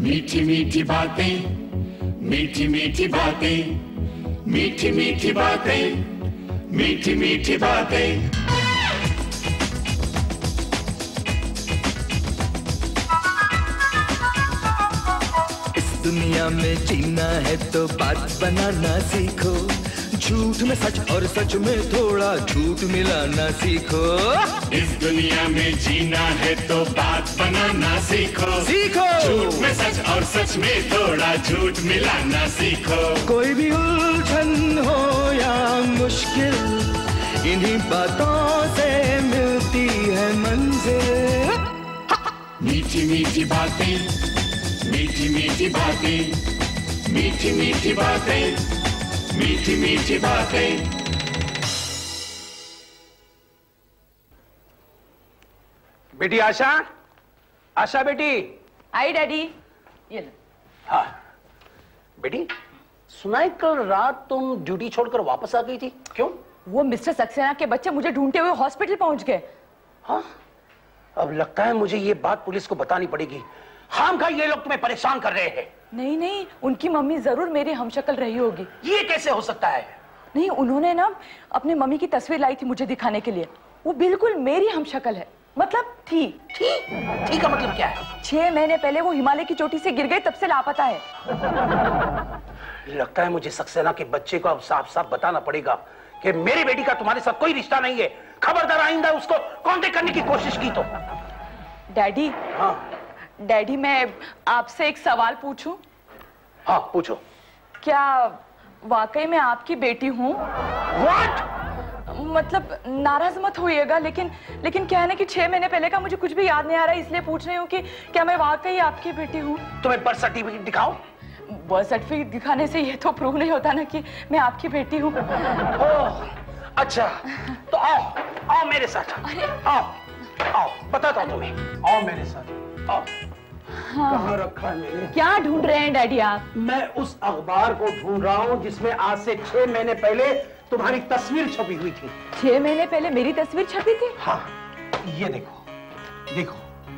मीठी मीठी बातें, मीठी मीठी बातें, मीठी मीठी बातें, मीठी मीठी बातें। इस दुनिया में जीना है तो बात बनाना सीखो, झूठ में सच और सच में थोड़ा झूठ मिलाना सीखो। इस दुनिया में जीना है तो बात बनाना सीखो, सीखो। झूठ में सच और सच में थोड़ा झूठ मिलाना सीखो। कोई भी उलझन हो या मुश्किल, इन्हीं बातों से मिलती है मंजिल। मीठी मीठी बातें, मीठी मीठी बातें, मीठी मीठी बातें, मीठी मीठी बातें। बेटी आशा, आशा बेटी। आई डैडी। ये लो। हाँ बेटी, सुना है कल रात तुम ड्यूटी छोड़कर वापस आ गई थी, क्यों? वो मिस्टर सक्सेना के बच्चे मुझे ढूंढते हुए हॉस्पिटल पहुंच गए। हाँ, अब लगता है मुझे ये बात पुलिस को बतानी पड़ेगी। खामखा ये लोग तुम्हें परेशान कर रहे हैं। नहीं नहीं, उनकी मम्मी जरूर मेरी हमशक्ल रही होगी। ये कैसे हो सकता है? नहीं, उन्होंने ना अपने मम्मी की तस्वीर लाई थी मुझे दिखाने के लिए। वो बिल्कुल मेरी हमशक्ल है, मतलब थी। ठीक का मतलब क्या है? 6 महीने पहले वो हिमालय की चोटी से गिर गए, तब से लापता है। लगता है मुझे सक्सेना के बच्चे को अब साफ साफ बताना पड़ेगा कि मेरी बेटी का तुम्हारे साथ कोई रिश्ता नहीं है। खबरदार आइंदा उसको कांटेक्ट करने की कोशिश की तो। डैडी। हाँ डैडी, मैं आपसे एक सवाल पूछूं? हाँ पूछो। क्या वाकई में आपकी बेटी हूँ? What? मतलब नाराज मत होइएगा, लेकिन क्या है ना कि 6 महीने पहले का मुझे कुछ भी याद नहीं आ रहा है, इसलिए पूछ रही हूँ कि क्या मैं वाकई आपकी बेटी हूँ? तुम्हें बर्थ सर्टिफिकेट दिखाओ। बर्थ सर्टिफिकेट दिखाने से ये तो प्रूव नहीं होता ना कि मैं आपकी बेटी हूँ। अच्छा, तो आओ मेरे साथ। आओ बताता हूँ तुम्हें। आओ मेरे साथ, आओ। हाँ। कहाँ रखा है मैंने? क्या ढूंढ रहे हैं डैडी आप? मैं उस अखबार को ढूंढ रहा हूँ जिसमें आज से 6 महीने पहले तुम्हारी तस्वीर छपी हुई थी। 6 महीने पहले मेरी तस्वीर छपी थी? हाँ, ये देखो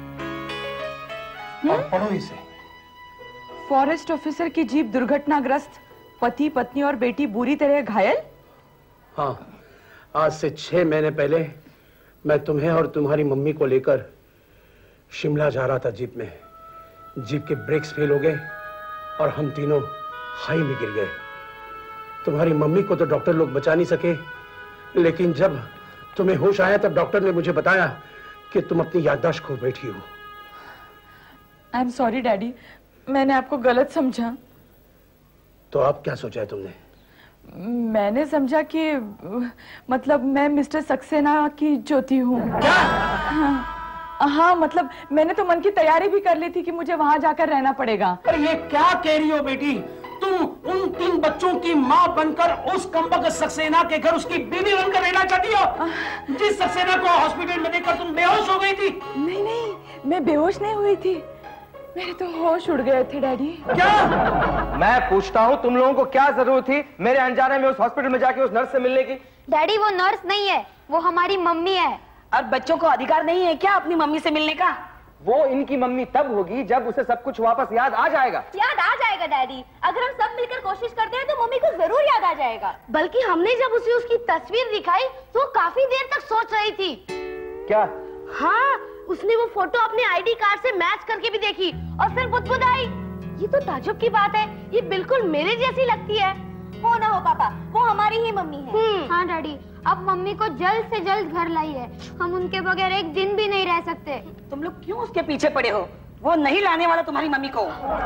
और पढ़ो इसे। फॉरेस्ट ऑफिसर की जीप दुर्घटनाग्रस्त, पति पत्नी और बेटी बुरी तरह घायल। हाँ, आज से 6 महीने पहले मैं तुम्हें और तुम्हारी मम्मी को लेकर शिमला जा रहा था जीप में। जीप के ब्रेक्स फेल हो गए और हम तीनों खाई में गिर गए। तुम्हारी मम्मी को तो डॉक्टर लोग बचा नहीं सके, लेकिन जब तुम्हें होश आया तब डॉक्टर ने मुझे बताया कि तुम अपनी याददाश्त खो बैठी हो। आई एम सॉरी डैडी, मैंने आपको गलत समझा। तो अब क्या सोचा है तुमने? मैंने समझा कि मतलब मैं मिस्टर सक्सेना की ज्योति हूँ। क्या? हाँ, मतलब मैंने तो मन की तैयारी भी कर ली थी कि मुझे वहां जाकर रहना पड़ेगा। अरे ये क्या कह रही हो बेटी? तुम उन 3 बच्चों की माँ बनकर उस कमबख्त सक्सेना के घर उसकी बीवी बनकर रहना चाहती हो, जिस सक्सेना को हॉस्पिटल में देखकर तुम बेहोश हो गई थी। नहीं नहीं, मैं बेहोश नहीं हुई थी, मेरे तो होश उड़ गए थे डैडी। क्या? मैं पूछता हूँ, तुम लोगों को क्या जरूरत थी मेरे अनजाने में उस हॉस्पिटल में जाके उस नर्स से मिलने की? डैडी, वो नर्स नहीं है, वो हमारी मम्मी है। और बच्चों को अधिकार नहीं है क्या अपनी मम्मी से मिलने का? वो इनकी मम्मी तब होगी जब उसे सब कुछ वापस याद आ जाएगा। याद आ जाएगा डैडी, अगर हम सब मिलकर कोशिश करते हैं तो मम्मी को जरूर याद आ जाएगा। बल्कि हमने जब उसे उसकी तस्वीर दिखाई तो वो काफी देर तक सोच रही थी। क्या? हाँ, उसने वो फोटो अपने आईडी कार्ड से मैच करके भी देखी और फिर बुदबुदाई। ये तो ताज्जुब की बात है, ये बिल्कुल मेरे जैसी लगती है। हो ना हो पापा, वो हमारी ही मम्मी है। हाँ डैडी, अब मम्मी को जल्द से जल्द घर लाइए, हम उनके बगैर एक दिन भी नहीं रह सकते। तुम लोग क्यों उसके पीछे पड़े हो? वो नहीं लाने वाला तुम्हारी मम्मी को।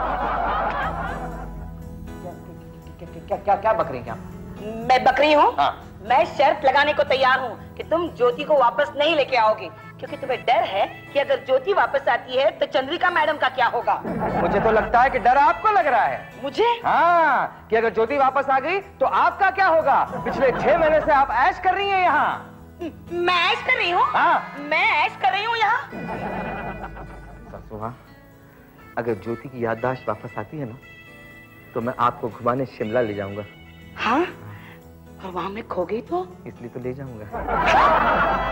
क्या बक रही हैं? मैं बक रही हूँ? हाँ। मैं शर्त लगाने को तैयार हूँ कि तुम ज्योति को वापस नहीं लेके आओगी, क्योंकि तुम्हें डर है कि अगर ज्योति वापस आती है तो चंद्रिका मैडम का क्या होगा। मुझे तो लगता है कि डर आपको लग रहा है। मुझे? हाँ, कि अगर ज्योति वापस आ गई तो आपका क्या होगा? पिछले 6 महीने से आप ऐश कर रही हैं यहाँ। मैं ऐश कर रही हूँ? हाँ। मैं ऐश कर रही हूँ यहाँ? सासू माँ, अगर ज्योति की याददाश्त वापस आती है ना तो मैं आपको घुमाने शिमला ले जाऊंगा। हाँ? और वहां मैं खो गई तो? इसलिए तो ले जाऊंगा।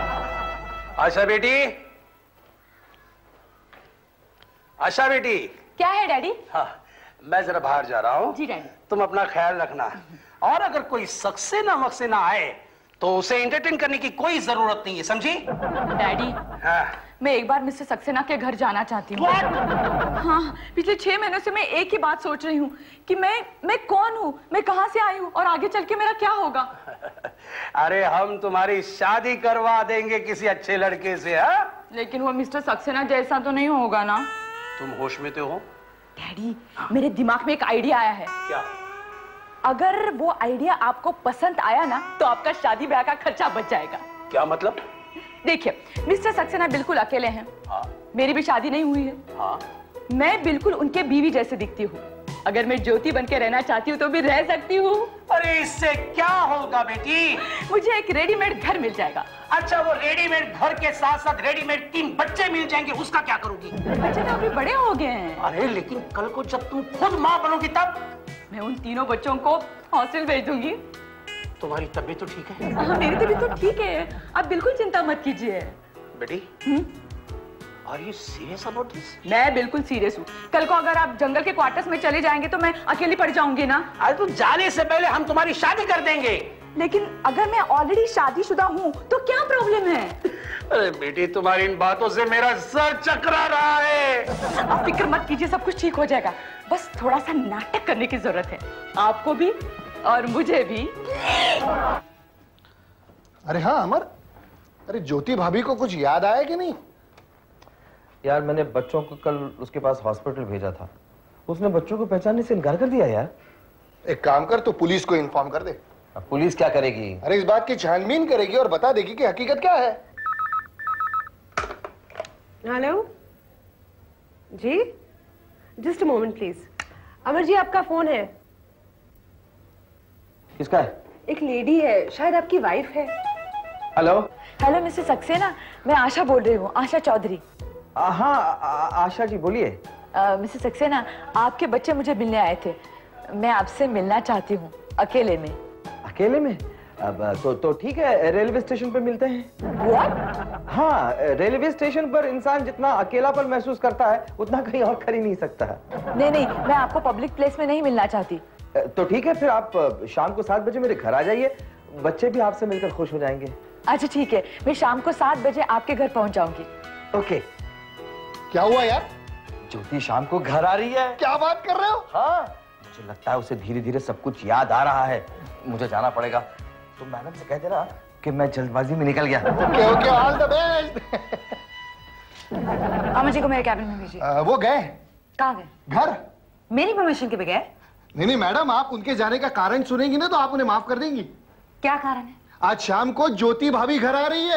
आशा बेटी, आशा बेटी, क्या है डैडी? हाँ, मैं जरा बाहर जा रहा हूँ। जी डैडी। तुम अपना ख्याल रखना, और अगर कोई सक्सेना वक्सेना आए तो उसे एंटरटेन करने की कोई जरूरत नहीं है, समझी? डैडी, हाँ। मैं एक बार मिस्टर सक्सेना के घर जाना चाहती हूँ। हाँ, पिछले 6 महीनों से मैं एक ही बात सोच रही हूँ कि मैं कौन हूँ, मैं कहाँ से आई हूँ और आगे चल के मेरा क्या होगा। अरे हम तुम्हारी शादी करवा देंगे किसी अच्छे लड़के से। हाँ, लेकिन वो मिस्टर सक्सेना जैसा तो नहीं होगा ना? तुम होश में तो हो? डैडी, मेरे दिमाग में एक आइडिया आया है। क्या? अगर वो आइडिया आपको पसंद आया ना तो आपका शादी ब्याह का खर्चा बच जाएगा। क्या मतलब? देखिए, मिस्टर सक्सेना बिल्कुल अकेले हैं। हाँ। मेरी भी शादी नहीं हुई है। हाँ। मैं बिल्कुल उनके बीवी जैसे दिखती हूँ। अगर मैं ज्योति बन के रहना चाहती हूँ तो भी रह सकती हूँ। अरे इससे क्या होगा बेटी? मुझे एक रेडीमेड घर मिल जाएगा। अच्छा, वो रेडीमेड घर के साथ साथ रेडीमेड 3 बच्चे मिल जाएंगे, उसका क्या करोगी? बच्चे तो अभी बड़े हो गए हैं। अरे लेकिन कल को जब तुम खुद माँ बनोगी तब? मैं उन तीनों बच्चों को हॉस्टल भेज दूंगी। तुम्हारी तबीयत तो ठीक है? हाँ, मेरी तबीयत तो ठीक है, आप बिल्कुल चिंता मत कीजिए। बेटी, are you serious about this? मैं बिल्कुल सीरियस हूँ। कल को अगर आप जंगल के क्वार्टर्स में चले जाएंगे तो मैं अकेली पड़ जाऊंगी ना। अरे तो जाने से पहले हम तुम्हारी शादी कर देंगे। लेकिन अगर मैं ऑलरेडी शादीशुदा हूँ तो क्या प्रॉब्लम है? अरे बेटी, तुम्हारी इन बातों से मेरा सर चकरा रहा है। आप फिक्र मत कीजिए, सब कुछ ठीक हो जाएगा। बस थोड़ा सा नाटक करने की जरूरत है, आपको भी और मुझे भी। अरे हाँ अमर, अरे ज्योति भाभी को कुछ याद आया कि नहीं? यार मैंने बच्चों को कल उसके पास हॉस्पिटल भेजा था, उसने बच्चों को पहचानने से इनकार कर दिया यार। एक काम कर, तो पुलिस को इन्फॉर्म कर दे। अब पुलिस क्या करेगी? अरे इस बात की छानबीन करेगी और बता देगी कि हकीकत क्या है। हेलो जी, just a moment please. Amar ji, आपका फोन है। किसका है? एक लेडी है, शायद आपकी वाइफ है। हेलो। हेलो मिसेस सक्सेना, मैं आशा बोल रही हूँ, आशा चौधरी। हाँ आशा जी बोलिए। मिसेस सक्सेना, आपके बच्चे मुझे मिलने आए थे, मैं आपसे मिलना चाहती हूँ अकेले में। अकेले में? अब तो ठीक है, रेलवे स्टेशन पर मिलते हैं। What? हाँ, रेलवे स्टेशन पर इंसान जितना अकेलापन महसूस करता है उतना कहीं और कर ही नहीं सकता। नहीं, मैं आपको पब्लिक प्लेस में नहीं मिलना चाहती। तो ठीक है, फिर आप शाम को 7 बजे मेरे घर आ जाइए, बच्चे भी आपसे मिलकर खुश हो जाएंगे। अच्छा ठीक है, मैं शाम को 7 बजे आपके घर पहुंच जाऊंगी। ओके। क्या हुआ यार? ज्योति शाम को घर आ रही है। क्या बात कर रहे हो? हाँ, मुझे लगता है उसे धीरे धीरे सब कुछ याद आ रहा है। मुझे जाना पड़ेगा, तो मैडम से कह देना कि मैं जल्दबाजी में निकल गया। Okay, all the best. Amar ji को मेरे कैबिन में भेजिए। वो गए। कहाँ गए? घर। मेरी परमिशन के बगैर? नहीं मैडम, आप उनके जाने का कारण सुनेंगी ना तो आप उन्हें माफ कर देंगी। क्या कारण है? आज शाम को ज्योति भाभी घर आ रही है।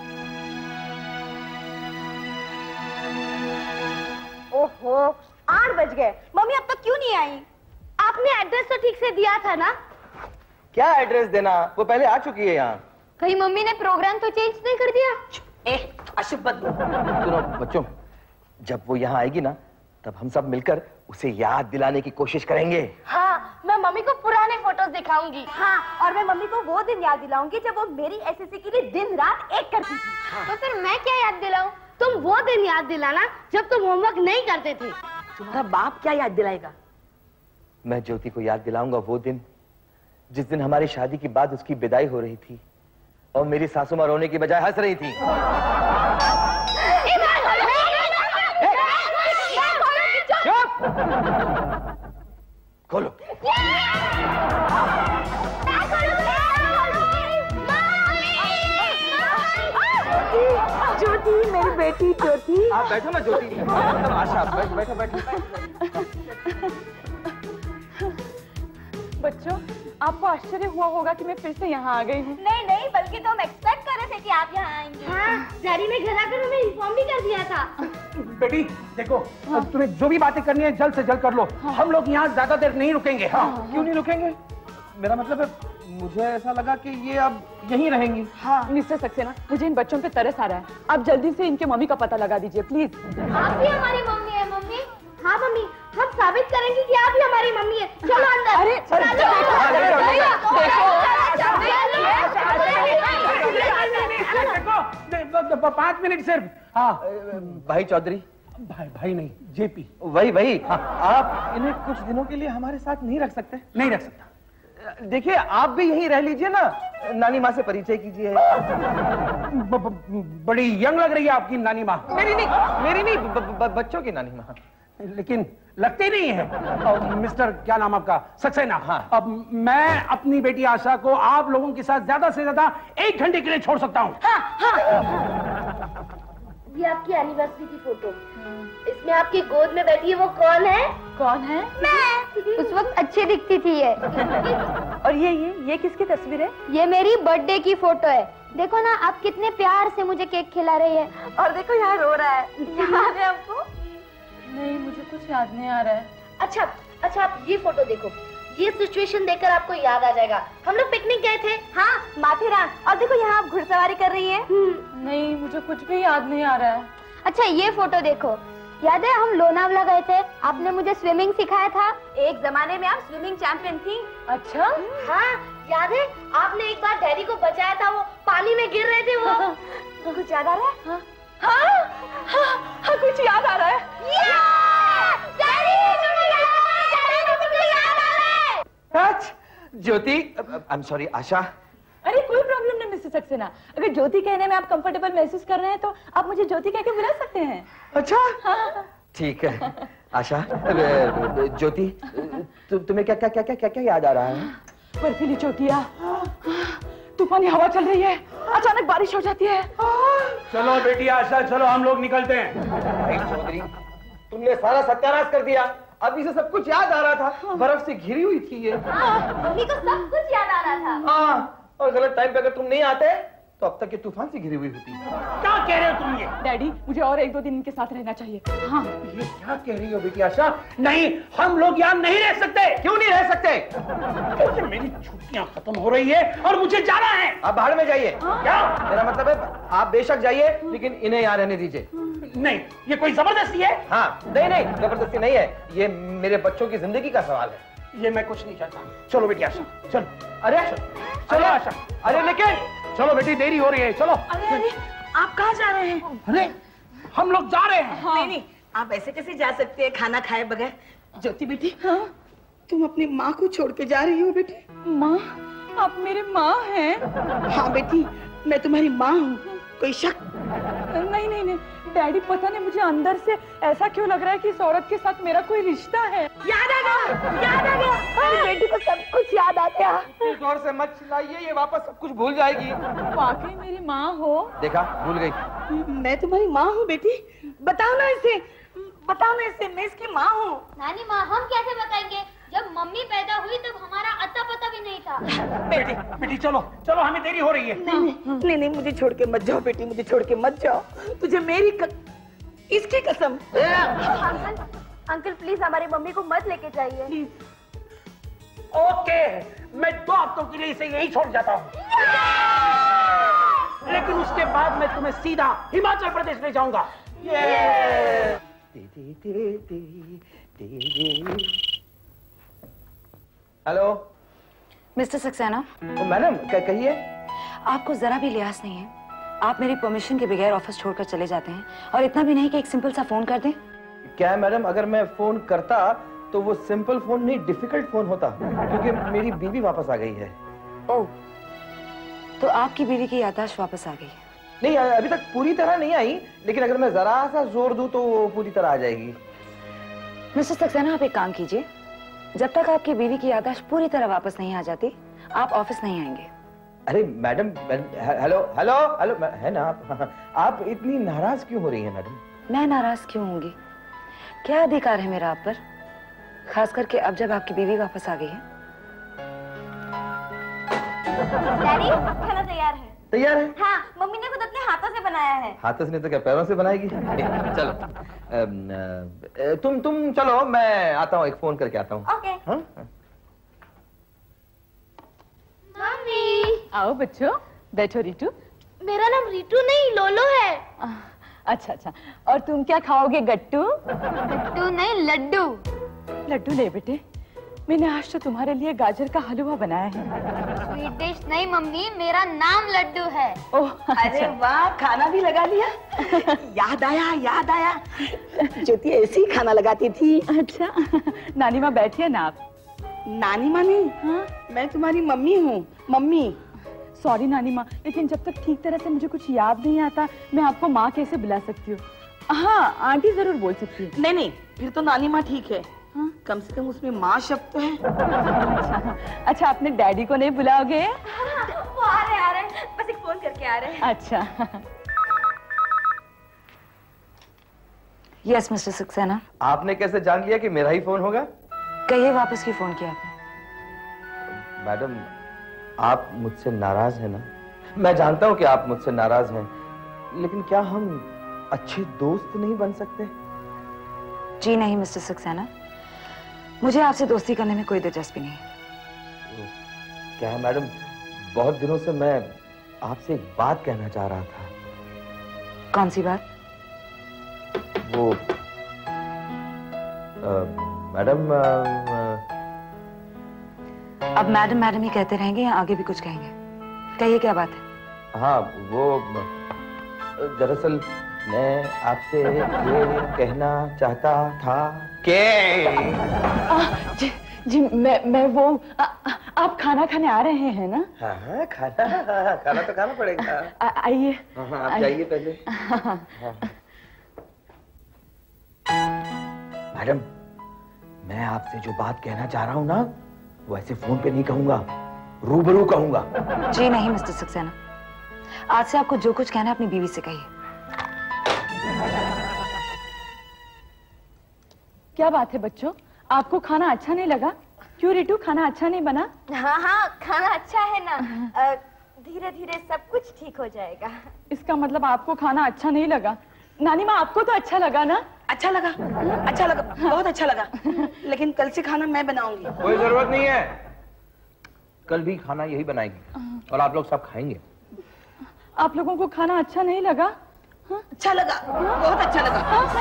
ओहो, 8 बज गए, मम्मी अब तक क्यों नहीं आई? आपने एड्रेस तो ठीक से दिया था ना? क्या एड्रेस देना, वो पहले आ चुकी है यहाँ। कहीं मम्मी ने प्रोग्राम तो चेंज नहीं कर दिया? अशुभ बदबू। सुनो बच्चों, जब वो यहाँ आएगी ना तब हम सब मिलकर उसे याद दिलाने की कोशिश करेंगे। हाँ, मैं मम्मी को पुराने फोटोज दिखाऊंगी। हाँ, और मैं मम्मी को वो दिन याद दिलाऊंगी जब वो मेरी एसएससी के लिए दिन रात एक करती थी। हाँ। तो फिर मैं क्या याद दिलाऊं? तुम वो दिन याद दिलाना जब तुम होमवर्क नहीं करते थे। तुम्हारा बाप क्या याद दिलाएगा? मैं ज्योति को याद दिलाऊंगा वो दिन जिस दिन हमारी शादी के बाद उसकी विदाई हो रही थी और मेरी सासू माँ रोने की बजाय हंस रही थी। खोलो। ज्योति, मेरी बेटी ज्योति। आप बैठो ना ज्योति। आशा, बैठो। बच्चों, आपको आश्चर्य हुआ होगा कि मैं फिर से यहाँ आ गई हूँ। नहीं, बल्कि तो हम एक्सपेक्ट कर रहे थे कि आप यहाँ आएंगे। हाँ, डैडी ने घर आकर हमें इन्फॉर्म भी कर दिया था। बेटी देखो, तुम्हें जो भी बातें करनी है जल्द से जल्द कर लो। हम लोग यहाँ ज्यादा देर नहीं रुकेंगे। हाँ। क्यों नहीं रुकेंगे? मेरा मतलब है, मुझे ऐसा लगा कि ये अब यहीं रहेंगी। हाँ मिस्टर सक्सेना, मुझे इन बच्चों पे तरस आ रहा है, आप जल्दी से इनके मम्मी का पता लगा दीजिए प्लीज। आप भी हमारी मम्मी है मम्मी। हाँ मम्मी, हम साबित करेंगे कि आप ही हमारी मम्मी है। चलो अंदर। अरे देखो 5 मिनट सिर्फ। हाँ भाई चौधरी, भाई नहीं, जेपी। वही आप इन्हें कुछ दिनों के लिए हमारे साथ नहीं रख सकते? नहीं रख सकता। देखिए आप भी यहीं रह लीजिए ना, नानी माँ से परिचय कीजिए। बड़ी यंग लग रही है आपकी नानी माँ। मेरी नहीं, बच्चों की नानी माँ। लेकिन लगते नहीं है। मिस्टर क्या नाम आपका? सक्सेना। हाँ। अब मैं अपनी बेटी आशा को आप लोगों के साथ ज्यादा से ज्यादा 1 घंटे के लिए छोड़ सकता हूँ। ये आपकी एनिवर्सरी की फोटो, इसमें आपकी गोद में बैठी है वो कौन है? कौन है? मैं। उस वक्त अच्छी दिखती थी ये। और ये किसकी तस्वीर है? ये मेरी बर्थडे की फोटो है। देखो ना आप कितने प्यार से मुझे केक खिला रही है। और देखो यहाँ रो रहा है। याद है आपको? नहीं, मुझे कुछ याद नहीं आ रहा है। अच्छा आप ये फोटो देखो, ये सिचुएशन देखकर आपको याद आ जाएगा। हम लोग पिकनिक गए थे। हाँ, माथेरान। और देखो यहाँ आप घुड़सवारी कर रही हैं। नहीं, मुझे कुछ भी याद नहीं आ रहा है। अच्छा ये फोटो देखो, याद है हम लोनावला गए थे, आपने मुझे स्विमिंग सिखाया था। एक जमाने में आप स्विमिंग चैंपियन थी। अच्छा? हाँ, याद है आपने एक बार डैडी को बचाया था, वो पानी में गिर रहे थे वो। कुछ याद आ रहा है? हाँ, कुछ याद आ रहा है। Jyoti, I am sorry Asha. अरे कोई प्रॉब्लम नहीं मिस्टर सक्सेना, अगर ज्योति कहने में आप कंफर्टेबल महसूस कर रहे हैं तो आप मुझे ज्योति कह के बुला सकते हैं। अच्छा हाँ। ठीक है आशा। ज्योति तुम्हें क्या याद आ रहा है? बर्फीली चोटियां, तूफानी हवा चल रही है, अचानक बारिश हो जाती है। चलो बेटी आशा, चलो हम लोग निकलते हैं। भाई चौधरी, तुमने सारा सत्यानाश कर दिया। अभी से सब कुछ याद आ रहा था, बर्फ से घिरी हुई थी ये। मम्मी को सब कुछ याद आ रहा था। हाँ, और गलत टाइम पे अगर तुम नहीं आते तो अब तक ये तूफान से घिरी हुई होती। क्या कह रहे हो तुम ये? डैडी, मुझे और 1-2 दिन इनके साथ रहना चाहिए। हाँ। ये क्या कह रही हो बेटी आशा? नहीं, हम लोग यहाँ नहीं रह सकते। क्यों नहीं रह सकते? क्योंकि मेरी छुट्टियां खत्म हो रही है और मुझे जाना है। आप बाहर में जाइए। क्या? मेरा मतलब है आप बेशक जाइए, लेकिन इन्हें यहाँ रहने दीजिए। नहीं, ये कोई जबरदस्ती है? हाँ, नहीं, जबरदस्ती नहीं है, ये मेरे बच्चों की जिंदगी का सवाल है। ये मैं कुछ नहीं चाहता। चलो बेटी आशा, चलो। अरे चलो आशा। अरे लेकिन चलो बेटी, देरी हो रही है, चलो। अरे आप कहाँ जा रहे हैं? अरे हम लोग जा रहे हैं। हाँ। नहीं, आप ऐसे कैसे जा सकते हैं खाना खाए बगैर? ज्योति बेटी, हाँ? तुम अपनी माँ को छोड़ के जा रही हो बेटी? माँ? आप मेरी माँ हैं? हाँ बेटी, मैं तुम्हारी माँ हूँ। कोई शक? नहीं, डैडी पता नहीं मुझे अंदर से ऐसा क्यों लग रहा है कि इस औरत के साथ मेरा कोई रिश्ता है। याद आ गया। मेरी बेटी को सब कुछ याद आ गया। जोर से मत चिल्लाइए, ये वापस सब कुछ भूल जाएगी। वाकई मेरी माँ हो? देखा, भूल गई। मैं तुम्हारी माँ हूँ बेटी, बताओ ना इसे, मैं इसकी माँ हूँ। नानी माँ, हम कैसे बताएंगे? जब मम्मी पैदा हुई तब हमारा अता पता भी नहीं था। बेटी चलो, हमें देरी हो रही है। नहीं, मुझे छोड़ के मत जाओ बेटी, मुझे छोड़ के मत जाओ। तुझे मेरी इसकी कसम। अंकल प्लीज हमारी मम्मी को मत लेके जाइए। ओके, मैं 2 हफ्तों के लिए इसे यही छोड़ जाता हूँ, लेकिन उसके बाद मैं तुम्हें सीधा हिमाचल प्रदेश ले जाऊंगा। Hello mister Saxena. मैडम कहिए। आपको जरा भी लिहाज नहीं है, आप मेरी परमिशन के बगैर ऑफिस छोड़कर चले जाते हैं, और इतना भी नहीं कि एक सिंपल सा फोन कर दें। क्या है मैडम, अगर मैं फोन करता तो वो सिंपल फोन नहीं डिफिकल्ट फोन होता, क्योंकि मेरी बीवी वापस आ गई है। ओह, तो आपकी बीवी की याददाश्त वापस आ गई है? नहीं, अभी तक पूरी तरह नहीं आई, लेकिन अगर मैं जरा सा जोर दूं तो वो पूरी तरह आ जाएगी। मिस्टर सक्सेना, आप एक काम कीजिए, जब तक आपकी बीवी की याददाश्त पूरी तरह वापस नहीं आ जाती, आप ऑफिस नहीं आएंगे। अरे मैडम, हेलो है ना आप इतनी नाराज क्यों हो रही हैं मैडम? मैं नाराज क्यों होंगी? क्या अधिकार है मेरा आप पर, खास करके अब जब आपकी बीवी वापस आ गई है। डैडी, खाना तैयार है। तैयार है? हाँ, मम्मी ने खुद अपने हाथों से बनाया है। हाथों से नहीं तो क्या पैरों से बनाएगी? चलो तुम चलो, मैं आता हूँ, एक फोन करके आता हूँ। ओके। हाँ? मम्मी। आओ बच्चों, बैठो रितु। मेरा नाम रितु नहीं, लोलो है। अच्छा, और तुम क्या खाओगे? गट्टू? गट्टू नहीं, लड्डू। लड्डू ले बेटे, मैंने आज तो तुम्हारे लिए गाजर का हलवा बनाया है। स्वीट डिश नहीं मम्मी, मेरा नाम लड्डू है। ओह अरे वाह, खाना भी लगा लिया। याद आया ज्योति ऐसे ही खाना लगाती थी। अच्छा नानी माँ बैठी है ना आप? नानी माँ नहीं, हाँ? मैं तुम्हारी मम्मी हूँ। मम्मी। सॉरी नानी माँ, लेकिन जब तक ठीक तरह से मुझे कुछ याद नहीं आता मैं आपको माँ कैसे बुला सकती हूँ? हाँ आंटी जरूर बोल सकती है। नहीं, फिर तो नानी माँ ठीक है। हाँ? कम से कम उसमें माँ शब्द तो है। अच्छा अपने डैडी को नहीं बुलाओगे? वो आ रहे बस एक फोन करके आ रहे हैं। अच्छा। Yes mister Saxena. आपने कैसे जान लिया कि मेरा ही फोन होगा? कहिए वापस क्यों फोन किया आपने? मैडम आप मुझसे नाराज हैं ना? मैं जानता हूं कि आप मुझसे नाराज हैं, लेकिन क्या हम अच्छे दोस्त नहीं बन सकते? जी नहीं मिस्टर सक्सेना, मुझे आपसे दोस्ती करने में कोई दिलचस्पी नहीं। क्या है मैडम, बहुत दिनों से मैं आपसे एक बात कहना चाह रहा था। कौन सी बात? वो मैडम अब मैडम मैडम ही कहते रहेंगे या आगे भी कुछ कहेंगे? कहिए क्या बात है? हाँ वो दरअसल मैं आपसे ये कहना चाहता था कि जी मैं वो आप खाना खाने आ रहे हैं ना? हाँ खाना तो खाना पड़ेगा। आइए। आप जाइए पहले। मैडम मैं आपसे जो बात कहना चाह रहा हूँ ना, वो ऐसे फोन पे नहीं कहूंगा, रूबरू कहूंगा। जी नहीं मिस्टर सक्सेना, आज से आपको जो कुछ कहना है अपनी बीवी से कहिए। क्या बात है बच्चों, आपको खाना अच्छा नहीं लगा? क्यों रितु, खाना अच्छा नहीं बना? हाँ खाना अच्छा है ना। धीरे धीरे सब कुछ ठीक हो जाएगा। इसका मतलब आपको खाना अच्छा नहीं लगा? नानी माँ आपको तो अच्छा लगा ना? अच्छा लगा, बहुत अच्छा लगा। लेकिन कल से खाना मैं बनाऊंगी। कोई जरूरत नहीं है, कल भी खाना यही बनाएगी और आप लोग सब खाएंगे। आप लोगों को खाना अच्छा नहीं लगा? अच्छा लगा, बहुत अच्छा लगा।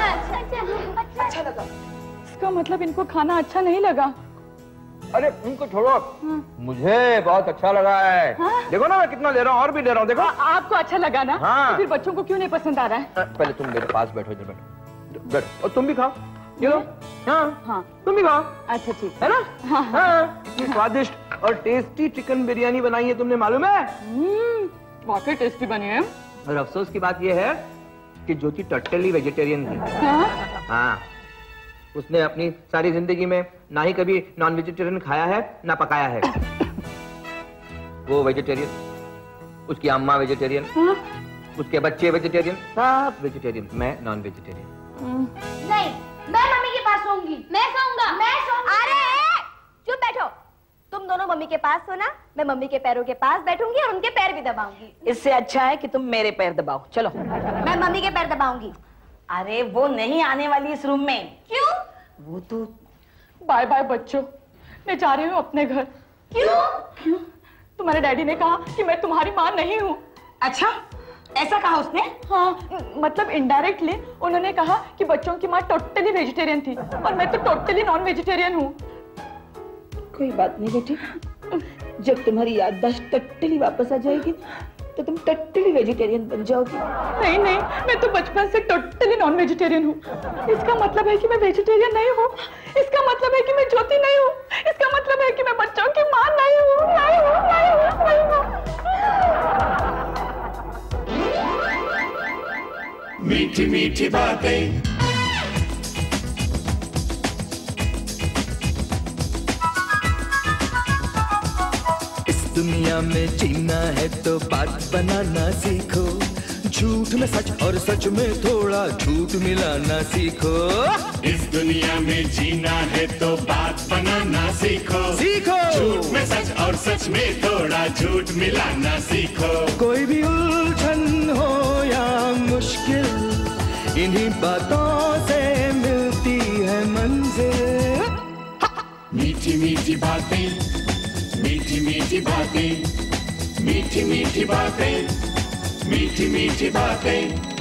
अच्छा लगा। इसका मतलब इनको खाना अच्छा नहीं लगा? अरे उनको छोड़ो, मुझे बहुत अच्छा लगा है। देखो ना मैं कितना ले रहा हूँ और भी ले रहा हूँ। देखो आपको अच्छा लगा ना? हाँ। तो फिर बच्चों को क्यों नहीं पसंद आ रहा है? पहले तुम मेरे पास बैठो, इधर बैठो और तुम भी खाओ। ये लो। हाँ तुम भी खाओ। अच्छा ठीक है ना? हाँ इतनी स्वादिष्ट और टेस्टी चिकन बिरयानी बनाई है तुमने, मालूम है? वाकई टेस्टी बनी है। और अफसोस की बात यह है कि ज्योति टोटली वेजिटेरियन थी। हाँ उसने अपनी सारी जिंदगी में ना ही कभी नॉन वेजिटेरियन खाया है ना पकाया है। वो वेजिटेरियन, उसकी अम्मा वेजिटेरियन, उसके बच्चे वेजिटेरियन, सब वेजिटेरियन, मैं नॉन वेजिटेरियन। नहीं, मैं मम्मी के पास सोऊंगी। मैं सोऊंगा। अरे चुप बैठो, तुम दोनों मम्मी के पास सोना, मैं मम्मी के पैरों के पास बैठूंगी और उनके पैर भी दबाऊंगी। इससे अच्छा है कि तुम मेरे पैर दबाओ। चलो। मैं मम्मी के पैर दबाऊंगी। अरे वो नहीं आने वाली इस रूम में। क्यों? वो तो बाय बाय बच्चों, मैं जा रही हूँ अपने घर। क्यों? तुम्हारे डैडी ने कहा कि मैं तुम्हारी माँ नहीं हूँ। अच्छा, ऐसा कहा उसने? हाँ मतलब इनडायरेक्टली उन्होंने कहा कि बच्चों की माँ टोटली वेजिटेरियन थी और मैं तो टोटली नॉन वेजिटेरियन हूँ। कोई बात नहीं बेटी, जब तुम्हारी याददाश्त टोटली वापस आ जाएगी तो तुम टोटली वेजिटेरियन बन जाओगी। नहीं, मैं तो बचपन से टोटली नॉन वेजिटेरियन हूँ। इसका मतलब है कि मैं वेजिटेरियन नहीं हूँ। इसका मतलब है कि मैं ज्योति नहीं हूँ। इसका मतलब है कि मैं बच्चों की माँ नहीं हूँ। मीठी मीठी बातें। दुनिया में जीना है तो बात बनाना सीखो, झूठ में सच और सच में थोड़ा झूठ मिलाना सीखो। इस दुनिया में जीना है तो बात बनाना सीखो, झूठ में सच और सच में थोड़ा झूठ मिलाना सीखो। कोई भी उलझन हो या मुश्किल, इन्हीं बातों से मिलती है मंजिल। मीठी मीठी बातें, मीठी मीठी बातें, मीठी मीठी बातें, मीठी मीठी बातें।